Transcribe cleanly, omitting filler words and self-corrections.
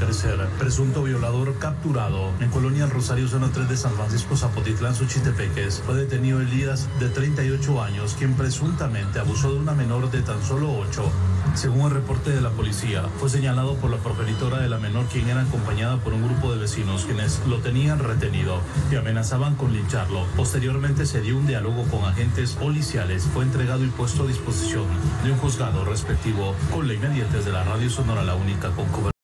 tercer presunto violador capturado en Colonia El Rosario, zona 3 de San Francisco Zapotitlán, Suchitepeques. Fue detenido Elías, de 38 años, quien presuntamente abusó de una menor de tan solo 8. Según el reporte de la policía, fue señalado por la progenitora de la menor, quien era acompañada por un grupo de vecinos quienes lo tenían retenido y amenazaban con lincharlo. Posteriormente se dio un diálogo con agentes policiales, fue entregado y puesto a disposición de un juzgado respectivo con la inmediatez de la Radio Sonora, la única con cobertura.